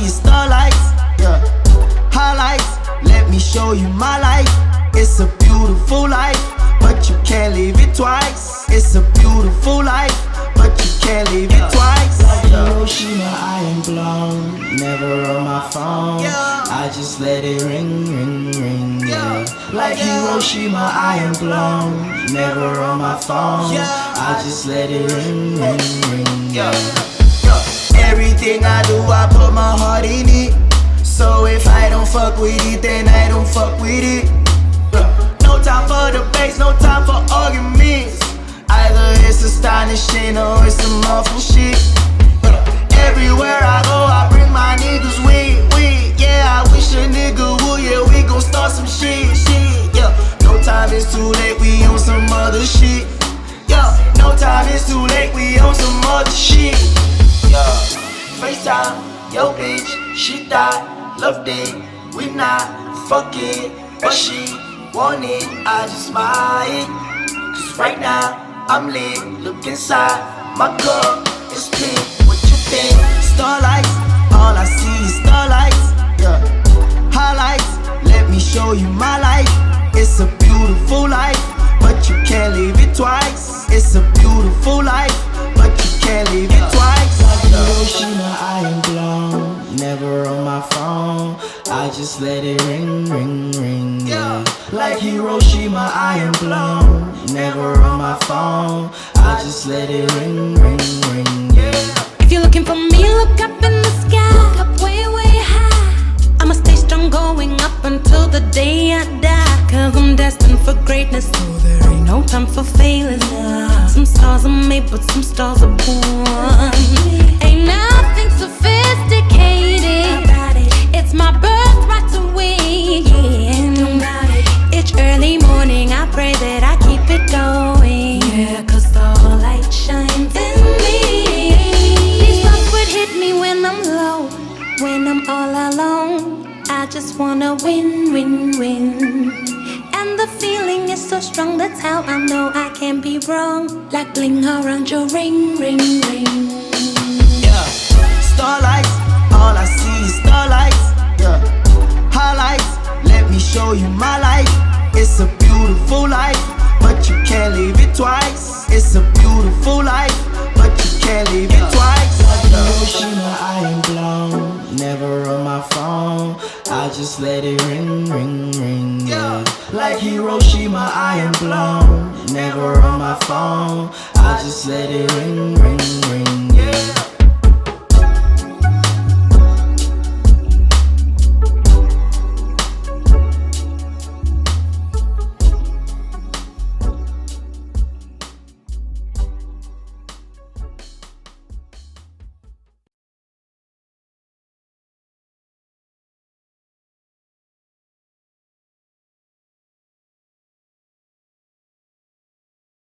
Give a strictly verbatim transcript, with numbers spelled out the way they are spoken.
see is starlights, yeah. Highlights, let me show you my life. It's a beautiful life, but you can't live it twice. It's a beautiful life, but you can't live it twice. Like Hiroshima, I am blown. Never on my phone, I just let it ring, ring, ring, yeah. Like Hiroshima, I am blown. Never on my phone, I just let it ring, ring, ring, yeah. Everything I do, I put my heart in it. So if I don't fuck with it, then I don't fuck with it. No time for debates, no time for arguments. Either it's astonishing or it's some awful shit. Everywhere I go, I bring my niggas with, with. Yeah, I wish a nigga would, yeah, we gon' start some shit, shit, yeah. No time is too late, we on some other shit. Yeah, no time is too late, we on some other shit. Yeah, FaceTime, yo bitch, she died, loved it, we not fucking, but she want it, I just smile. Cause right now, I'm lit, look inside, my cup is pink, what you think? Starlights, all I see is starlights, yeah. Highlights, let me show you my life. It's a beautiful life, but you can't live it twice. It's a beautiful life, but you can't live it twice. Like Hiroshima, I am blown. Never on my phone, I just let it ring, ring, ring, yeah. Like Hiroshima, I am blown. Never on my phone, I just let it ring, ring, ring, yeah. If you're looking for me, look up in the sky. Look up way, way high. I'ma stay strong going up until the day I die. Cause I'm destined for greatness, so there ain't no time for failing. Some stars are made, but some stars are born. Ain't nothing sophisticated. It's my birthright to win, yeah. Each early morning I pray that I keep it going, yeah. Cause the light shines in me. These thoughts would hit me when I'm low, when I'm all alone. I just wanna win, win, win. And the feeling is so strong, that's how I know I can't be wrong. Like bling around your ring, ring, ring. Yeah, starlights, all I see is starlights, yeah. Highlights, let me show you my life. It's a beautiful life, but you can't live it twice. It's a beautiful life, but you can't live it twice. Like Hiroshima, I am blown. Never on my phone, I just let it ring, ring, ring, yeah. Like Hiroshima, I am blown. Never on my phone, I just let it ring, ring, ring.